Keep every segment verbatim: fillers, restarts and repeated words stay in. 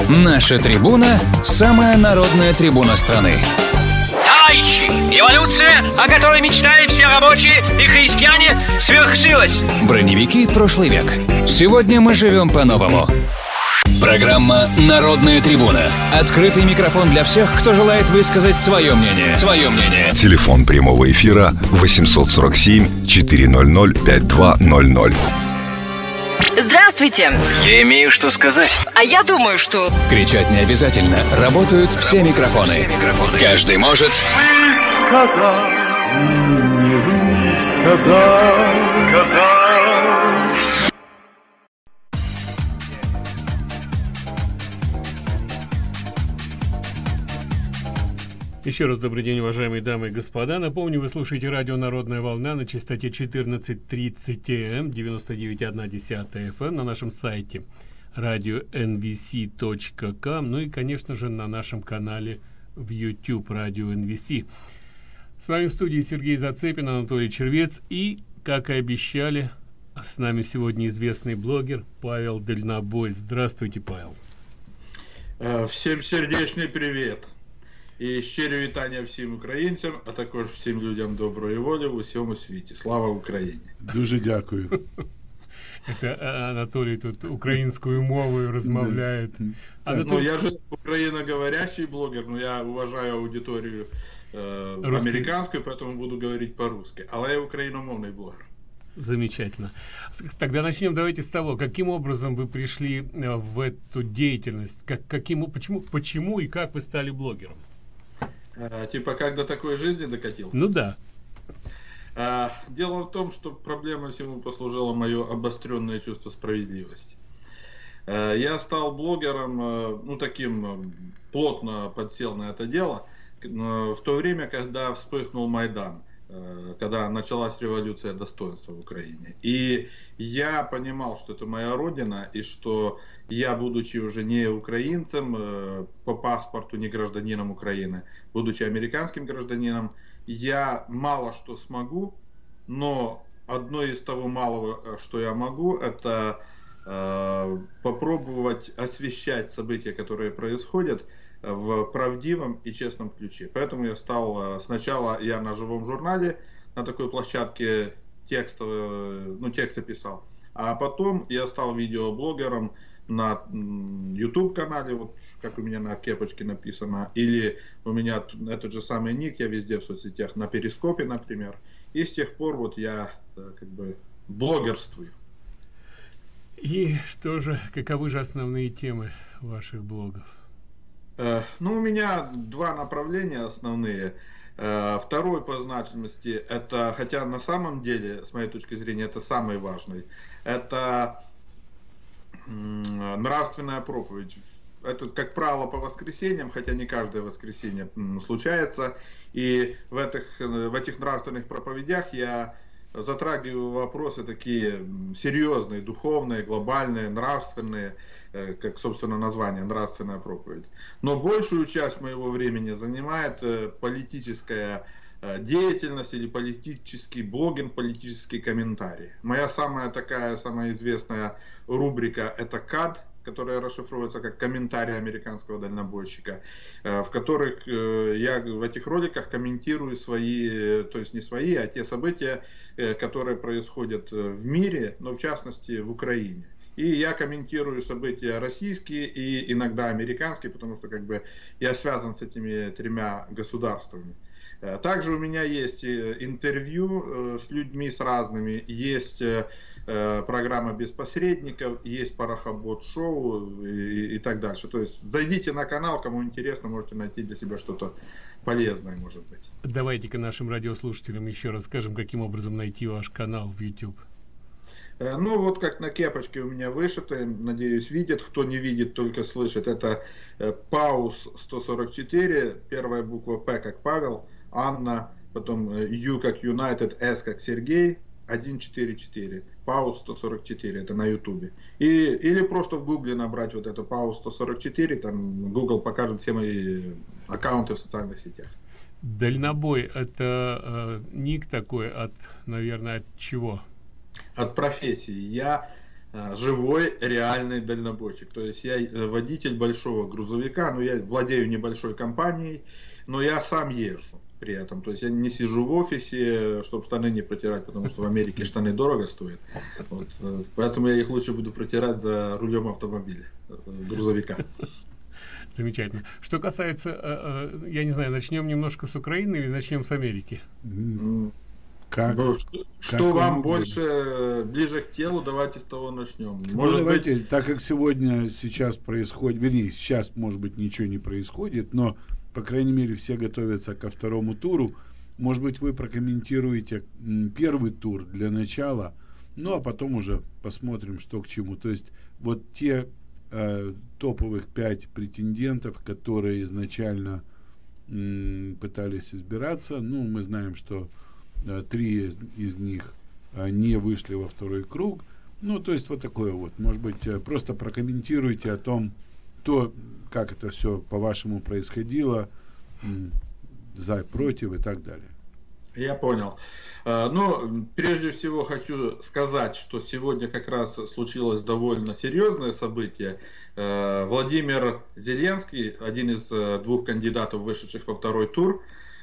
Наша трибуна – самая народная трибуна страны. Товарищи, революция, о которой мечтали все рабочие и христиане, свершилась. Броневики прошлый век. Сегодня мы живем по-новому. Программа «Народная трибуна». Открытый микрофон для всех, кто желает высказать свое мнение. Свое мнение. Телефон прямого эфира восемьсот сорок семь четыреста пятьдесят два ноль ноль. Здравствуйте. Я имею что сказать. А я думаю, что... Кричать не обязательно. Работают все микрофоны. Все микрофоны. Каждый может... Сказал, не вы сказал, сказал. Еще раз добрый день, уважаемые дамы и господа. Напомню, вы слушаете радио «Народная волна» на частоте четырнадцать тридцать АМ, девяносто девять и одна десятая эф эм, на нашем сайте радио эн ви си точка ком, ну и, конечно же, на нашем канале в YouTube радио эн ви си. С вами в студии Сергей Зацепин, Анатолий Червец и, как и обещали, с нами сегодня известный блогер Павел Дальнобой. Здравствуйте, Павел. Всем сердечний привет. І щирі вітання всім українцям, а також всім людям доброї волі в усьому світі. Слава Україні! Дуже дякую. Это Анатолий тут украинскую мову размовляет. Ну, я же украиноговорящий блогер, но я уважаю аудиторию э, американскую, поэтому буду говорить по-русски. Але я украиномовный блогер. Замечательно. Тогда начнем давайте с того, каким образом вы пришли в эту деятельность, как, каким, почему, почему и как вы стали блогером? А, типа, как до такой жизни докатился? Ну да. А, дело в том, что проблемой всему послужило мое обостренное чувство справедливости. А, я стал блогером, ну таким, плотно подсел на это дело, в то время, когда вспыхнул Майдан, когда началась революция достоинства в Украине. И я понимал, что это моя родина, и что я, будучи уже не украинцем, по паспорту не гражданином Украины, будучи американским гражданином, я мало что смогу, но одно из того малого, что я могу, это э, попробовать освещать события, которые происходят, в правдивом и честном ключе. Поэтому я стал, сначала я на живом журнале, на такой площадке текст, ну, тексты писал, а потом я стал видеоблогером на YouTube канале, вот как у меня на кепочке написано, или у меня этот же самый ник, я везде в соцсетях, на Перископе, например, и с тех пор вот я как бы блогерствую. И что же, каковы же основные темы ваших блогов? Ну, у меня два направления основные. Второй по значимости, это, хотя на самом деле, с моей точки зрения, это самый важный, это нравственная проповедь. Это, как правило, по воскресеньям, хотя не каждое воскресенье случается. И в этих, в этих нравственных проповедях я затрагиваю вопросы такие серьезные, духовные, глобальные, нравственные, как, собственно, название, нравственная проповедь. Но большую часть моего времени занимает политическая деятельность или политический блогинг, политические комментарии. Моя самая такая, самая известная рубрика — это КАД, которая расшифровывается как комментарии американского дальнобойщика, в которых я в этих роликах комментирую свои, то есть не свои, а те события, которые происходят в мире, но в частности в Украине. И я комментирую события российские и иногда американские, потому что как бы я связан с этими тремя государствами. Также у меня есть интервью с людьми, с разными, есть программа без посредников, есть Парохобот-шоу и, и так дальше. То есть зайдите на канал, кому интересно, можете найти для себя что-то полезное, может быть. Давайте-ка нашим радиослушателям еще расскажем, каким образом найти ваш канал в YouTube. Ну вот как на кепочке у меня вышито, надеюсь, видит, кто не видит, только слышит. Это Паус сто сорок четыре, первая буква П как Павел, Анна, потом Ю как United, С как Сергей, сто сорок четыре, Паус сто сорок четыре, это на ютубе. И, или просто в гугле набрать вот это Паус сто сорок четыре, там Google покажет все мои аккаунты в социальных сетях. Дальнобой — это э, ник такой от, наверное, от чего? От профессии. Я живой, реальный дальнобойщик. То есть я водитель большого грузовика, но я владею небольшой компанией, но я сам езжу при этом. То есть я не сижу в офисе, чтобы штаны не протирать, потому что в Америке штаны дорого стоят. Вот, поэтому я их лучше буду протирать за рулем автомобиля, грузовика. Замечательно. Что касается, я не знаю, начнем немножко с Украины или начнем с Америки? Как? Ну, что как что вам угодно. больше ближе к телу, давайте с того начнем. Ну, Может давайте, быть... так как сегодня, сейчас происходит, вернее, сейчас, может быть, ничего не происходит, но, по крайней мере, все готовятся ко второму туру. Может быть, вы прокомментируете м, первый тур для начала, ну, а потом уже посмотрим, что к чему. То есть, вот те э, топовых пять претендентов, которые изначально м, пытались избираться, ну, мы знаем, что три из, из них а, не вышли во второй круг. Ну, то есть вот такое вот. Может быть, просто прокомментируйте о том, то, как это все по-вашему происходило, м, за, против и так далее. Я понял. Ну, прежде всего хочу сказать, что сегодня как раз случилось довольно серьезное событие. Владимир Зеленский, один из двух кандидатов, вышедших во второй тур,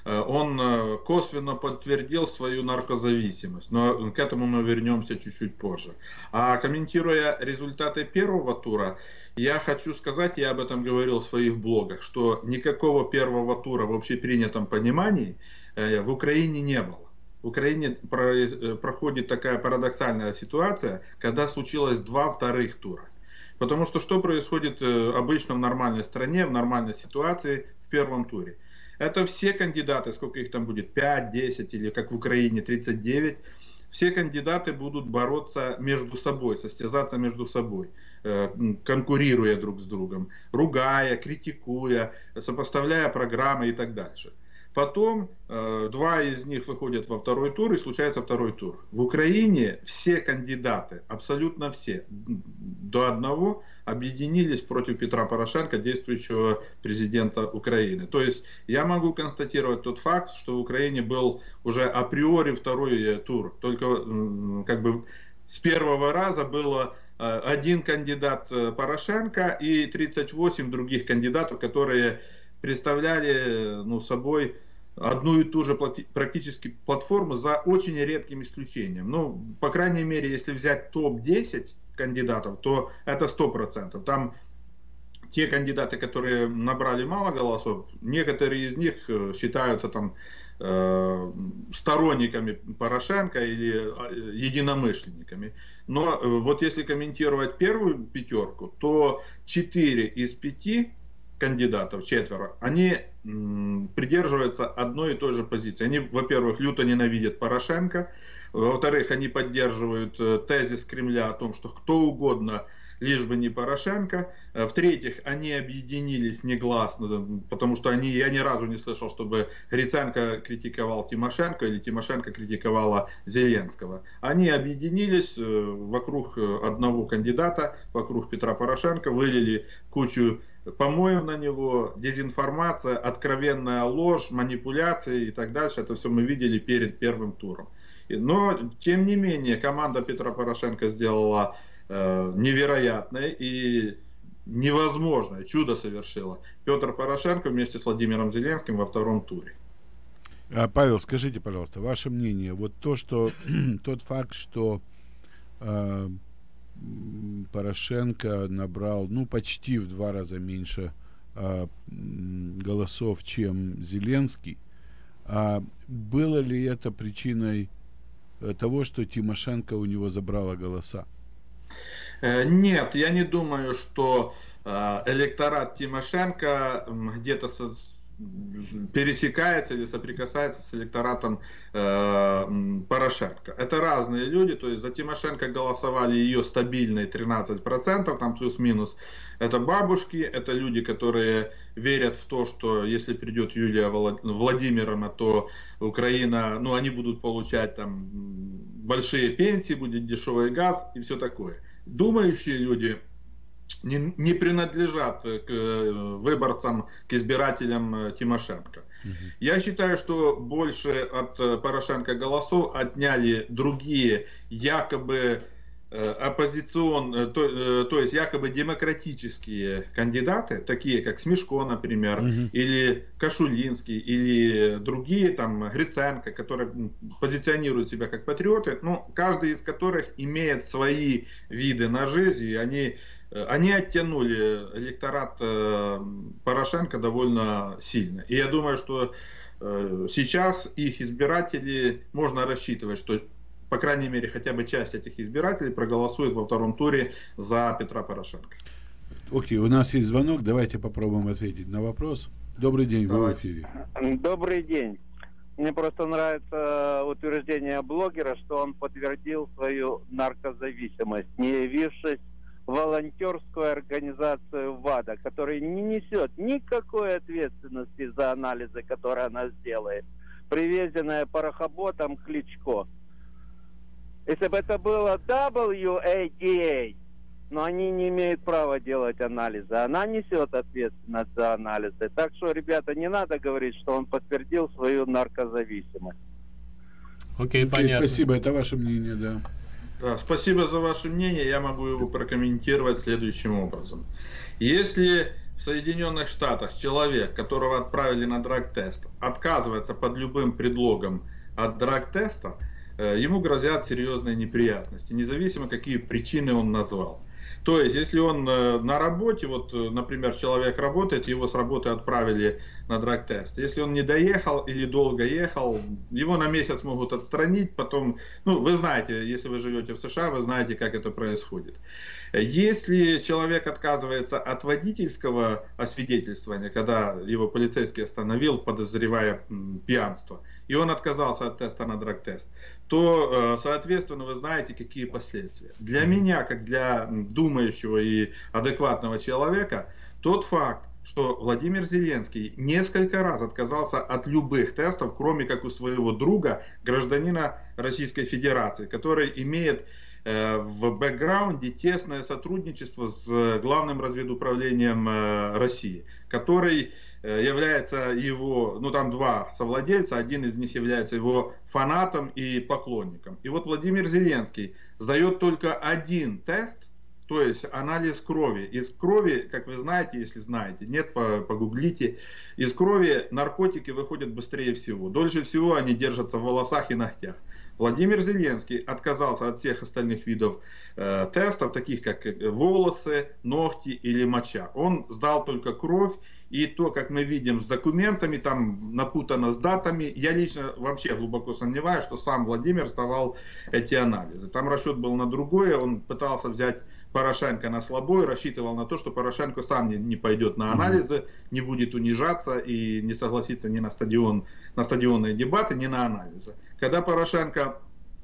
он косвенно подтвердил свою наркозависимость, но к этому мы вернемся чуть-чуть позже. А комментируя результаты первого тура, я хочу сказать, я об этом говорил в своих блогах, что никакого первого тура в общепринятом понимании в Украине не было. В Украине проходит такая парадоксальная ситуация, когда случилось два вторых тура. Потому что что происходит обычно в нормальной стране, в нормальной ситуации в первом туре? Это все кандидаты, сколько их там будет, пять, десять или как в Украине тридцать девять, все кандидаты будут бороться между собой, состязаться между собой, конкурируя друг с другом, ругая, критикуя, сопоставляя программы и так дальше. Потом э, два из них выходят во второй тур и случается второй тур. В Украине все кандидаты, абсолютно все, до одного, объединились против Петра Порошенко, действующего президента Украины. То есть я могу констатировать тот факт, что в Украине был уже априори второй тур. Только э, как бы с первого раза было э, один кандидат Порошенко и тридцать восемь других кандидатов, которые представляли ну, собой одну и ту же практически платформу за очень редким исключением. Ну, по крайней мере, если взять топ десять кандидатов, то это сто процентов. Там те кандидаты, которые набрали мало голосов, некоторые из них считаются там э, сторонниками Порошенко или единомышленниками. Но э, вот если комментировать первую пятерку, то четыре из пяти кандидатов, четверо, они м, придерживаются одной и той же позиции. Они, во-первых, люто ненавидят Порошенко, во-вторых, они поддерживают э, тезис Кремля о том, что кто угодно, лишь бы не Порошенко, в-третьих, они объединились негласно, потому что они, я ни разу не слышал, чтобы Гриценко критиковал Тимошенко или Тимошенко критиковала Зеленского. Они объединились э, вокруг одного кандидата, вокруг Петра Порошенко, вылили кучу помоев на него, дезинформация, откровенная ложь, манипуляции и так дальше. Это все мы видели перед первым туром. Но, тем не менее, команда Петра Порошенко сделала э, невероятное и невозможное, чудо совершила. Петр Порошенко вместе с Владимиром Зеленским во втором туре. А, Павел, скажите, пожалуйста, ваше мнение. Вот то, что тот факт, что э, Порошенко набрал, ну, почти в два раза меньше а, голосов, чем Зеленский. А было ли это причиной того, что Тимошенко у него забрала голоса? Нет, я не думаю, что электорат Тимошенко где-то со пересекается или соприкасается с электоратом э, Порошенко. Это разные люди, то есть за Тимошенко голосовали ее стабильные тринадцать процентов, там плюс-минус. Это бабушки, это люди, которые верят в то, что если придет Юлия Владимировна, то Украина, ну они будут получать там большие пенсии, будет дешевый газ и все такое. Думающие люди Не, не принадлежат к выборцам, к избирателям Тимошенко. Угу. Я считаю, что больше от Порошенко голосов отняли другие, якобы оппозицион, то, то есть якобы демократические кандидаты, такие как Смешко, например, угу. или Кашулинский, или другие, там, Гриценко, которые позиционируют себя как патриоты, ну, каждый из которых имеет свои виды на жизнь, и они, они оттянули электорат Порошенко довольно сильно. И я думаю, что сейчас их избиратели, можно рассчитывать, что по крайней мере, хотя бы часть этих избирателей проголосует во втором туре за Петра Порошенко. Окей, у нас есть звонок, давайте попробуем ответить на вопрос. Добрый день, вы в эфире. Добрый день. Мне просто нравится утверждение блогера, что он подтвердил свою наркозависимость, не явившись в волонтерскую организацию ВАДА, которая не несет никакой ответственности за анализы, которые она сделает, привезенная парохоботом Кличко. Если бы это было дабл ю эй ди эй, но они не имеют права делать анализы. Она несет ответственность за анализы. Так что, ребята, не надо говорить, что он подтвердил свою наркозависимость. Окей, okay, понятно. Спасибо, это ваше мнение, да. Да, спасибо за ваше мнение. Я могу его прокомментировать следующим образом. Если в Соединенных Штатах человек, которого отправили на драг-тест, отказывается под любым предлогом от драг-теста, ему грозят серьезные неприятности, независимо какие причины он назвал. То есть, если он на работе, вот, например, человек работает, его с работы отправили на драг-тест. Если он не доехал или долго ехал, его на месяц могут отстранить, потом, ну, вы знаете, если вы живете в США, вы знаете, как это происходит. Если человек отказывается от водительского освидетельствования, когда его полицейский остановил, подозревая пьянство, и он отказался от теста на драг-тест, то, соответственно, вы знаете, какие последствия. Для меня, как для думающего и адекватного человека, тот факт, что Владимир Зеленский несколько раз отказался от любых тестов, кроме как у своего друга, гражданина Российской Федерации, который имеет э, в бэкграунде тесное сотрудничество с главным разведуправлением э, России, который является его, ну там два совладельца, один из них является его фанатом и поклонником. И вот Владимир Зеленский сдает только один тест, то есть анализ крови. Из крови, как вы знаете, если знаете, нет, погуглите, из крови наркотики выходят быстрее всего. Дольше всего они держатся в волосах и ногтях. Владимир Зеленский отказался от всех остальных видов э, тестов, таких как волосы, ногти или моча. Он сдал только кровь, и то, как мы видим с документами, там напутано с датами. Я лично вообще глубоко сомневаюсь, что сам Владимир сдавал эти анализы. Там расчет был на другое, он пытался взять Порошенко на слабой, рассчитывал на то, что Порошенко сам не, не пойдет на анализы, не будет унижаться и не согласится ни на стадион, на стадионные дебаты, ни на анализы. Когда Порошенко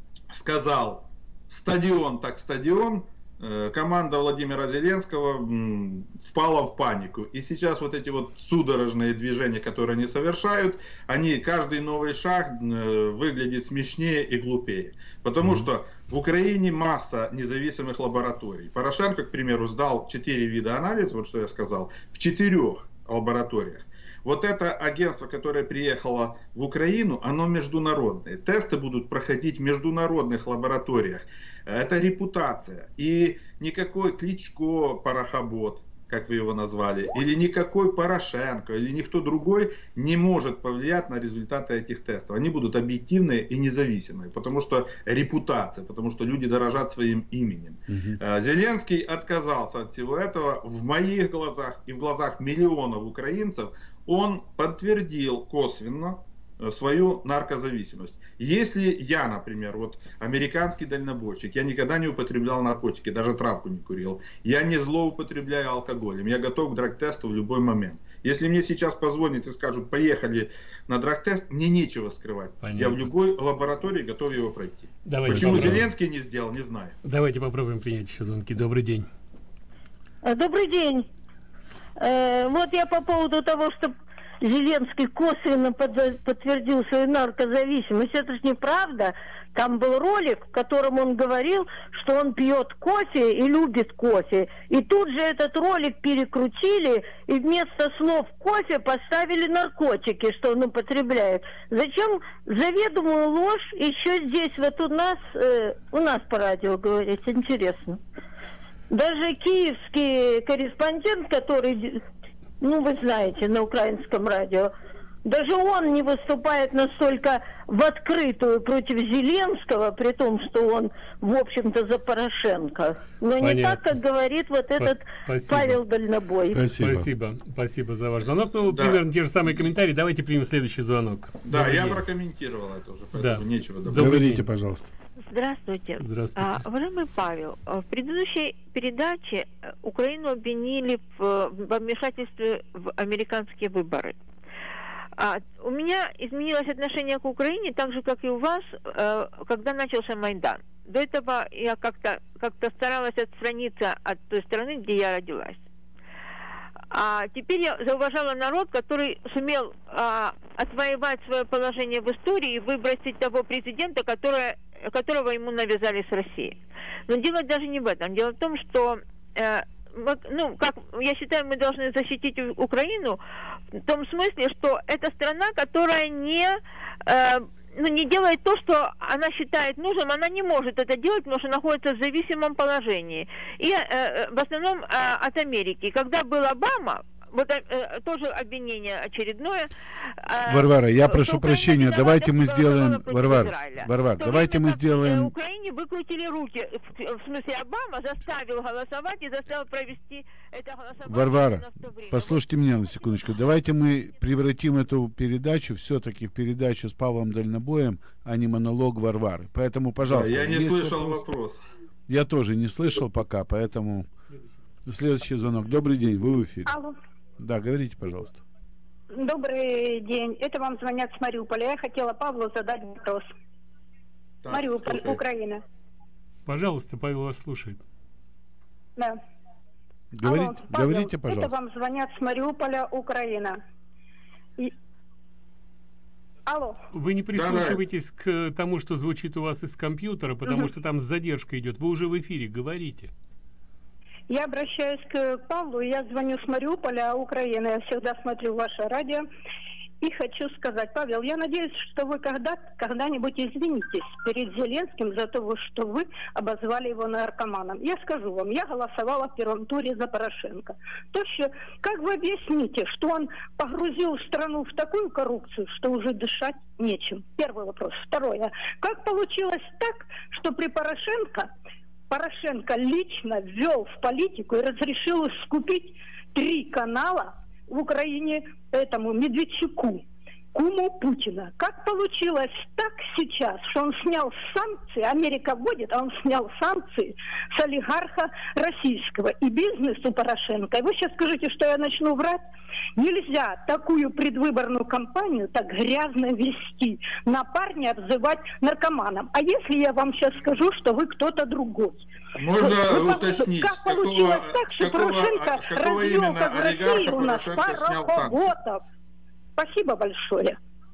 сказал «стадион так стадион», команда Владимира Зеленского впала в панику. И сейчас вот эти вот судорожные движения, которые они совершают, они, каждый новый шаг выглядит смешнее и глупее. Потому что в Украине масса независимых лабораторий. Порошенко, к примеру, сдал четыре вида анализа, вот что я сказал, в четырех лабораториях. Вот это агентство, которое приехало в Украину, оно международное. Тесты будут проходить в международных лабораториях. Это репутация. И никакой Кличко, парохобот, как вы его назвали, или никакой Порошенко, или никто другой не может повлиять на результаты этих тестов. Они будут объективные и независимые, потому что репутация, потому что люди дорожат своим именем. Угу. Зеленский отказался от всего этого. В моих глазах и в глазах миллионов украинцев он подтвердил косвенно свою наркозависимость. Если я, например, вот американский дальнобойщик, я никогда не употреблял наркотики, даже травку не курил, я не злоупотребляю алкоголем, я готов к драг-тесту в любой момент. Если мне сейчас позвонят и скажут, поехали на драг-тест, мне нечего скрывать. Понятно. Я в любой лаборатории готов его пройти. Давайте Почему попробуем. Зеленский не сделал, не знаю. Давайте попробуем принять еще звонки. Добрый день. Добрый день. Э, вот я по поводу того, что Зеленский косвенно под, подтвердил свою наркозависимость. Это же неправда. Там был ролик, в котором он говорил, что он пьет кофе и любит кофе. И тут же этот ролик перекрутили, и вместо слов кофе поставили наркотики, что он употребляет. Зачем заведомую ложь еще здесь, вот у нас, э, у нас по радио говорить? Интересно. Даже киевский корреспондент, который, ну вы знаете, на украинском радио, даже он не выступает настолько в открытую против Зеленского, при том, что он, в общем-то, за Порошенко. Но Понятно. Не так, как говорит вот этот Спасибо. Павел Дальнобой. Спасибо. Спасибо. Спасибо за ваш звонок. Ну, да. примерно те же самые комментарии. Давайте примем следующий звонок. Да, Добрый я день. прокомментировал это уже, поэтому да. нечего добавить. Говорите, пожалуйста. Здравствуйте. Здравствуйте. А, уважаемый Павел, в предыдущей передаче Украину обвинили в, в вмешательстве в американские выборы. А, у меня изменилось отношение к Украине, так же, как и у вас, э, когда начался Майдан. До этого я как-то как-то старалась отстраниться от той страны, где я родилась. А теперь я зауважала народ, который сумел а, отвоевать свое положение в истории и выбросить того президента, который, которого ему навязали с России. Но дело даже не в этом. Дело в том, что э, ну, как я считаю, мы должны защитить Украину в том смысле, что это страна, которая не, э, ну, не делает то, что она считает нужным, она не может это делать, потому что находится в зависимом положении. И э, в основном э, от Америки. Когда был Обама, вот э, тоже обвинение очередное. Э, Варвара, я прошу прощения, давайте мы сделаем... Варвара, Варвара, давайте мы сделаем... В Украине выкрутили руки, в, в смысле Обама заставил голосовать и заставил провести это голосование. Варвара, послушайте меня на секундочку. Давайте мы превратим эту передачу все-таки в передачу с Павлом Дальнобоем, а не монолог Варвары. Поэтому, пожалуйста... Да, я не слышал вопрос. вопрос. Я тоже не слышал пока, поэтому... Следующий звонок. Добрый день, вы в эфире. Алло. Да, говорите, пожалуйста. Добрый день. Это вам звонят с Мариуполя. Я хотела Павлу задать вопрос. Так, Мариуполь, слушай. Украина. Пожалуйста, Павел вас слушает. Да. Говорите, Алло, Павел, говорите, пожалуйста. Это вам звонят с Мариуполя, Украина. И... Алло. Вы не прислушивайтесь к тому, что звучит у вас из компьютера, потому угу. что там задержка идет. Вы уже в эфире, говорите. Я обращаюсь к Павлу, я звоню с Мариуполя, Украины. Я всегда смотрю ваше радио. И хочу сказать, Павел, я надеюсь, что вы когда, когда-нибудь извинитесь перед Зеленским за то, что вы обозвали его наркоманом. Я скажу вам, я голосовала в первом туре за Порошенко. То, что, как вы объясните, что он погрузил страну в такую коррупцию, что уже дышать нечем? Первый вопрос. Второе. Как получилось так, что при Порошенко... Порошенко лично ввел в политику и разрешил скупить три канала в Украине этому Медведчуку, куму Путина. Как получилось так сейчас, что он снял санкции, Америка вводит, а он снял санкции с олигарха российского и бизнес у Порошенко. И вы сейчас скажите, что я начну врать? Нельзя такую предвыборную кампанию так грязно вести, на парня обзывать наркоманом. А если я вам сейчас скажу, что вы кто-то другой? Можно вы, уточнить, как получилось какого, так, что какого, Порошенко развел, как в России у нас пароходов? Спасибо большое.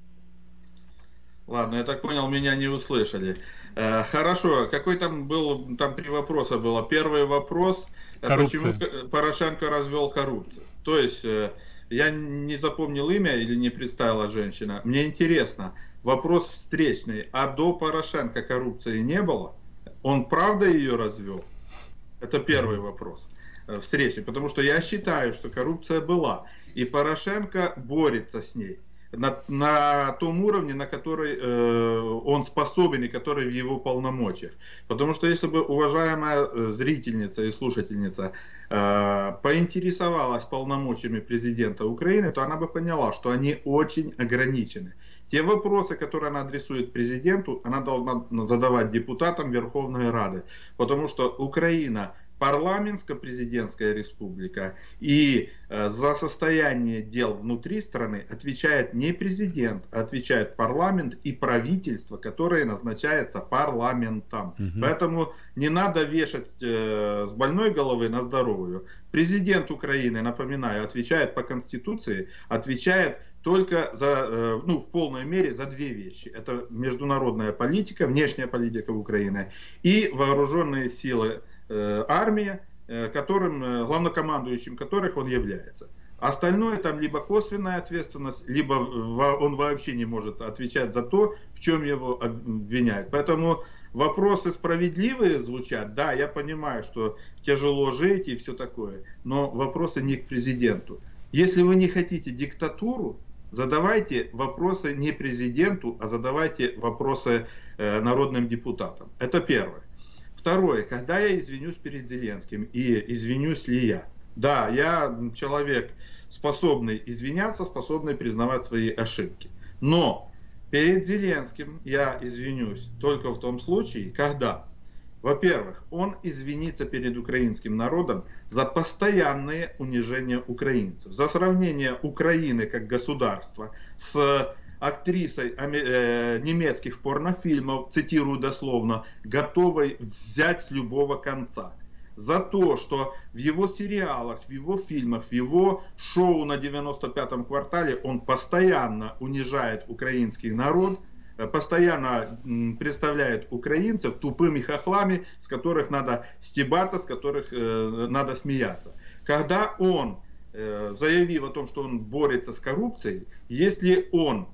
Ладно, я так понял, меня не услышали. Э, хорошо, какой там был, там три вопроса было. Первый вопрос, коррупция. Почему Порошенко развел коррупцию? То есть, э, я не запомнил имя или не представила женщина. Мне интересно, вопрос встречный, а до Порошенко коррупции не было? Он правда ее развел? Это первый вопрос э, встречи, потому что я считаю, что коррупция была. И Порошенко борется с ней на, на том уровне, на который э, он способен и который в его полномочиях. Потому что если бы уважаемая зрительница и слушательница э, поинтересовалась полномочиями президента Украины, то она бы поняла, что они очень ограничены. Те вопросы, которые она адресует президенту, она должна задавать депутатам Верховной Рады. Потому что Украина парламентско-президентская республика, и э, за состояние дел внутри страны отвечает не президент, а отвечает парламент и правительство, которое назначается парламентом. Угу. Поэтому не надо вешать э, с больной головы на здоровую. Президент Украины, напоминаю, отвечает по Конституции, отвечает только за, ну, в полной мере за две вещи. Это международная политика, внешняя политика Украины и вооруженные силы, армия, которым, главнокомандующим которых он является. Остальное там либо косвенная ответственность, либо он вообще не может отвечать за то, в чем его обвиняют. Поэтому вопросы справедливые звучат. Да, я понимаю, что тяжело жить и все такое, но вопросы не к президенту. Если вы не хотите диктатуру, задавайте вопросы не президенту, а задавайте вопросы э, народным депутатам. Это первое. Второе, когда я извинюсь перед Зеленским, и извинюсь ли я? Да, я человек, способный извиняться, способный признавать свои ошибки. Но перед Зеленским я извинюсь только в том случае, когда, во-первых, он извинится перед украинским народом за постоянное унижение украинцев, за сравнение Украины как государства с актрисой э, немецких порнофильмов, цитирую дословно, готовой взять с любого конца. За то, что в его сериалах, в его фильмах, в его шоу на девяносто пятом квартале он постоянно унижает украинский народ, постоянно представляет украинцев тупыми хохлами, с которых надо стебаться, с которых э, надо смеяться. Когда он, э, заявив о том, что он борется с коррупцией, если он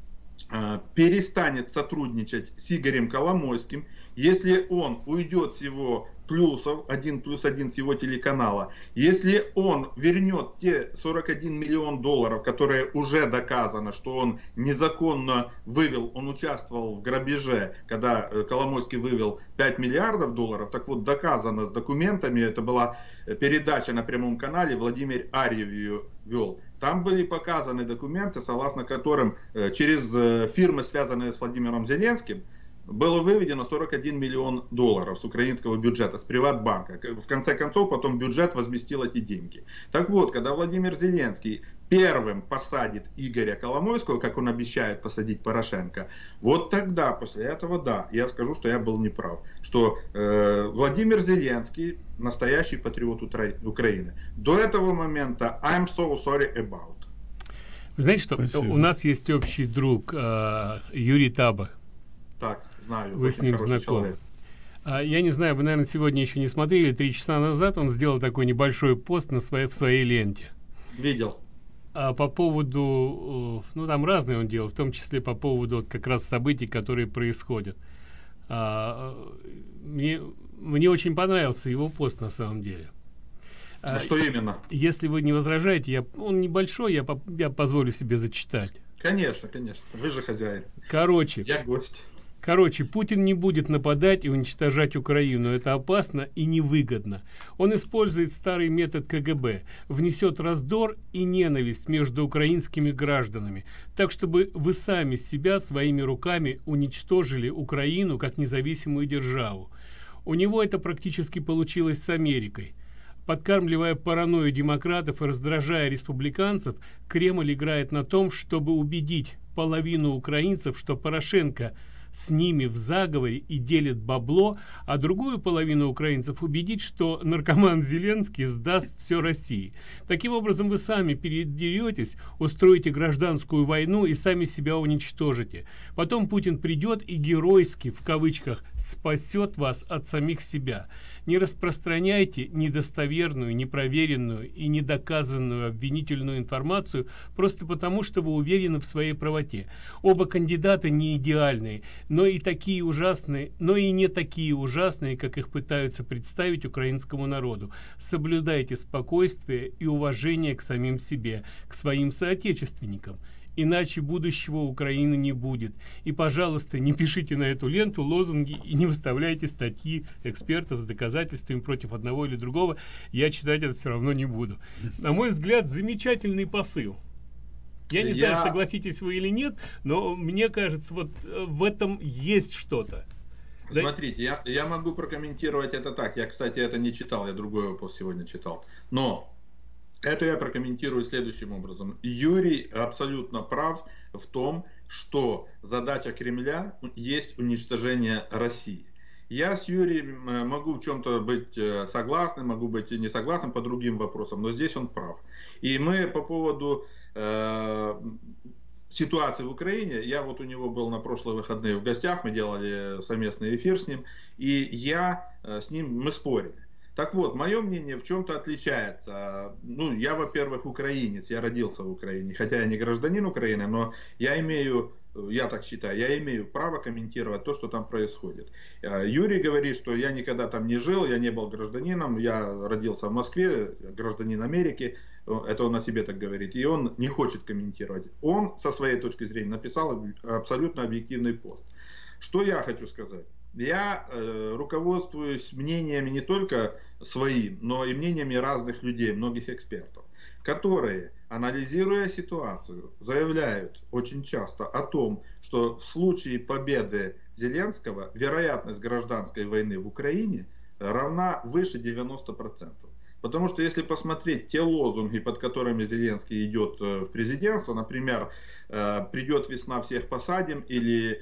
э, перестанет сотрудничать с Игорем Коломойским, если он уйдет с его плюсов, один плюс один с его телеканала, если он вернет те сорок один миллион долларов, которые уже доказано, что он незаконно вывел, он участвовал в грабеже, когда Коломойский вывел пять миллиардов долларов, так вот доказано с документами, это была передача на прямом канале, Владимир Арьев ее вел. Там были показаны документы, согласно которым через фирмы, связанные с Владимиром Зеленским, было выведено сорок один миллион долларов с украинского бюджета, с Приватбанка. В конце концов, потом бюджет возместил эти деньги. Так вот, когда Владимир Зеленский первым посадит Игоря Коломойского, как он обещает посадить Порошенко, вот тогда, после этого, да, я скажу, что я был неправ. Что э, Владимир Зеленский настоящий патриот Украины. До этого момента I'm so sorry about. Вы знаете, что Спасибо. У нас есть общий друг э, Юрий Таба. Так, знаю. Вы с ним знакомы. А, я не знаю, вы, наверное, сегодня еще не смотрели. Три часа назад он сделал такой небольшой пост на своей, в своей ленте. Видел. А по поводу, ну там разные он делал, в том числе по поводу вот как раз событий, которые происходят. А, мне, мне очень понравился его пост на самом деле. А что именно? Если вы не возражаете, я, он небольшой, я, я позволю себе зачитать. Конечно, конечно. Вы же хозяин. Короче. Я гость. Короче, Путин не будет нападать и уничтожать Украину. Это опасно и невыгодно. Он использует старый метод ка гэ бэ, внесет раздор и ненависть между украинскими гражданами, так чтобы вы сами себя своими руками уничтожили Украину как независимую державу. У него это практически получилось с Америкой. Подкармливая паранойю демократов и раздражая республиканцев, Кремль играет на том, чтобы убедить половину украинцев, что Порошенко с ними в заговоре и делит бабло, а другую половину украинцев убедить, что наркоман Зеленский сдаст все России. Таким образом, вы сами передеретесь, устроите гражданскую войну и сами себя уничтожите. Потом Путин придет и геройски, в кавычках, спасет вас от самих себя. Не распространяйте недостоверную, непроверенную и недоказанную обвинительную информацию просто потому, что вы уверены в своей правоте. Оба кандидата не идеальные, но и такие ужасные, но и не такие ужасные, как их пытаются представить украинскому народу. Соблюдайте спокойствие и уважение к самим себе, к своим соотечественникам. Иначе будущего Украины не будет. И, пожалуйста, не пишите на эту ленту лозунги и не выставляйте статьи экспертов с доказательствами против одного или другого. Я читать это все равно не буду. На мой взгляд, замечательный посыл. Я не Я... знаю, согласитесь вы или нет, но мне кажется, вот в этом есть что-то. Смотрите, да? я, я могу прокомментировать это так. Я, кстати, это не читал, я другой вопрос сегодня читал. Но это я прокомментирую следующим образом. Юрий абсолютно прав в том, что задача Кремля есть уничтожение России. Я с Юрием могу в чем-то быть согласным, могу быть и не согласным по другим вопросам, но здесь он прав. И мы по поводу э, ситуации в Украине, я вот у него был на прошлые выходные в гостях, мы делали совместный эфир с ним, и я с ним, мы спорили. Так вот, мое мнение в чем-то отличается. Ну, я, во-первых, украинец, я родился в Украине, хотя я не гражданин Украины, но я имею, я так считаю, я имею право комментировать то, что там происходит. Юрий говорит, что я никогда там не жил, я не был гражданином, я родился в Москве, гражданин Америки, это он о себе так говорит, и он не хочет комментировать. Он, со своей точки зрения, написал абсолютно объективный пост. Что я хочу сказать? Я э, руководствуюсь мнениями не только своим, но и мнениями разных людей, многих экспертов, которые, анализируя ситуацию, заявляют очень часто о том, что в случае победы Зеленского вероятность гражданской войны в Украине равна выше девяноста процентов. Потому что если посмотреть те лозунги, под которыми Зеленский идет в президентство, например, «Придет весна, всех посадим» или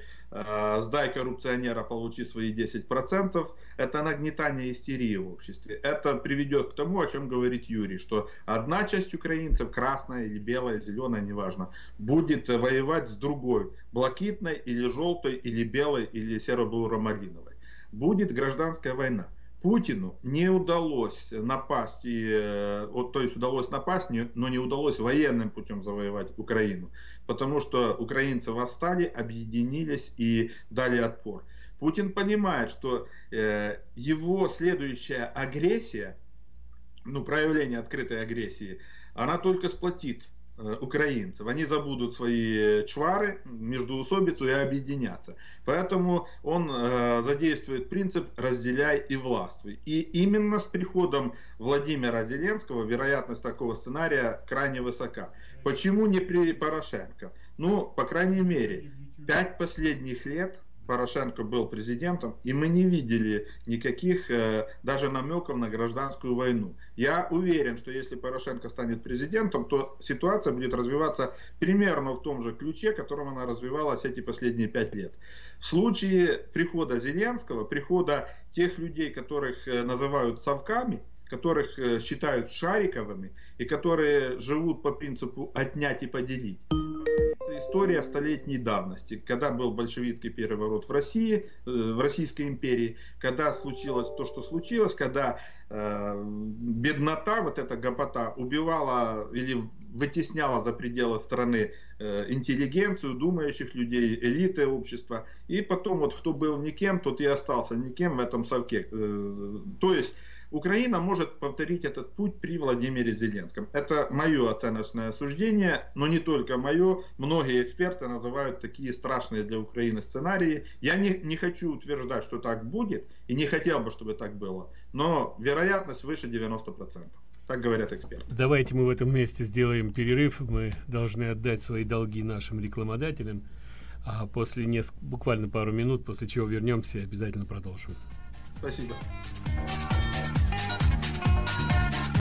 «Сдай коррупционера, получи свои десять процентов», это нагнетание истерии в обществе. Это приведет к тому, о чем говорит Юрий, что одна часть украинцев, красная или белая, зеленая, неважно, будет воевать с другой, блакитной или желтой, или белой, или серо-буро-малиновой. Будет гражданская война. Путину не удалось напасть, и, то есть удалось напасть, но не удалось военным путем завоевать Украину, потому что украинцы восстали, объединились и дали отпор. Путин понимает, что э, его следующая агрессия, ну, проявление открытой агрессии, она только сплотит э, украинцев. Они забудут свои чвары, междоусобицу и объединятся. Поэтому он э, задействует принцип «разделяй и властвуй». И именно с приходом Владимира Зеленского вероятность такого сценария крайне высока. Почему не при Порошенко? Ну, по крайней мере, пять последних лет Порошенко был президентом, и мы не видели никаких э, даже намеков на гражданскую войну. Я уверен, что если Порошенко станет президентом, то ситуация будет развиваться примерно в том же ключе, которым она развивалась эти последние пять лет. В случае прихода Зеленского, прихода тех людей, которых э, называют совками, которых э, считают шариковыми, и которые живут по принципу «отнять и поделить». История столетней давности, когда был большевистский переворот в России, в Российской империи, когда случилось то, что случилось, когда э, беднота, вот эта гопота, убивала или вытесняла за пределы страны э, интеллигенцию, думающих людей, элиты общества, и потом вот кто был никем, тот и остался никем в этом совке. Э, то есть Украина может повторить этот путь при Владимире Зеленском. Это мое оценочное суждение, но не только мое. Многие эксперты называют такие страшные для Украины сценарии. Я не, не хочу утверждать, что так будет, и не хотел бы, чтобы так было. Но вероятность выше девяноста процентов. Так говорят эксперты. Давайте мы в этом месте сделаем перерыв. Мы должны отдать свои долги нашим рекламодателям. А после несколько, буквально пару минут, после чего вернемся и обязательно продолжим. Спасибо.